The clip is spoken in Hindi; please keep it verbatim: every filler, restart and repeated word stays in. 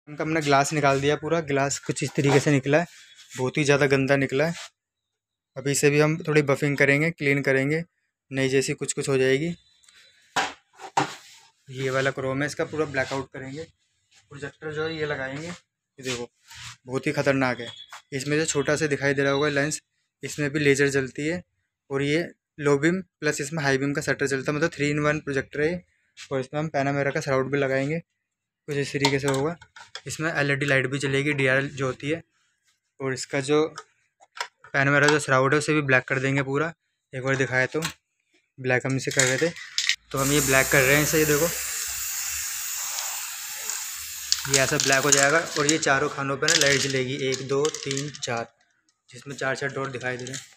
उनका हमने ग्लास निकाल दिया, पूरा ग्लास कुछ इस तरीके से निकला है, बहुत ही ज़्यादा गंदा निकला है। अभी इसे भी हम थोड़ी बफिंग करेंगे, क्लीन करेंगे, नई जैसी कुछ कुछ हो जाएगी। ये वाला क्रोम है, इसका पूरा ब्लैकआउट करेंगे। प्रोजेक्टर जो है ये लगाएंगे, ये देखो बहुत ही ख़तरनाक है। इसमें जो छोटा सा दिखाई दे रहा होगा लेंस, इसमें भी लेज़र जलती है, और ये लो बीम प्लस इसमें हाई बीम का शटर चलता है, मतलब थ्री इन वन प्रोजेक्टर है। और इसमें हम पैनामेरा का सराउट भी लगाएंगे, कुछ इस तरीके से होगा। इसमें एलईडी लाइट भी चलेगी, डीआरएल जो होती है। और इसका जो पैनामेरा जो सराउट है उसे भी ब्लैक कर देंगे पूरा। एक बार दिखाया तो ब्लैक हम इसे कर रहे थे, तो हम ये ब्लैक कर रहे हैं इसे। ये देखो ये ऐसा ब्लैक हो जाएगा, और ये चारों खानों पर ना लाइट जलेगी, एक दो तीन चार, जिसमें चार चार डॉट दिखाई दे रहे हैं।